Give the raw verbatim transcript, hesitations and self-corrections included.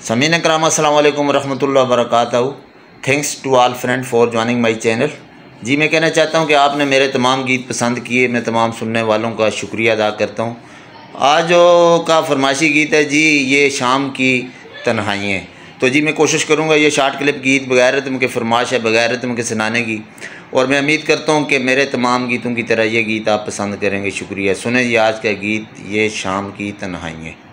समीन कराम अस्सलाम वालेकुम रहमतुल्लाहि व बरकातहू। Thanks to all friend for joining my channel. जी मैं कहना चाहता हूँ कि आपने मेरे तमाम गीत पसंद किए, मैं तमाम सुनने वालों का शुक्रिया अदा करता हूँ। आज का फरमाइशी गीत है जी ये शाम की तन्हाइयाँ। तो जी मैं कोशिश करूँगा ये शॉर्ट क्लिप गीत बगैर रिदम के फरमाइश है, बगैर रिदम के सुनाने की, और मैं उम्मीद करता हूँ कि मेरे तमाम गीतों की तरह ये गीत आप पसंद करेंगे। शुक्रिया। सुने जी आज का गीत ये शाम की तन्हाइयाँ।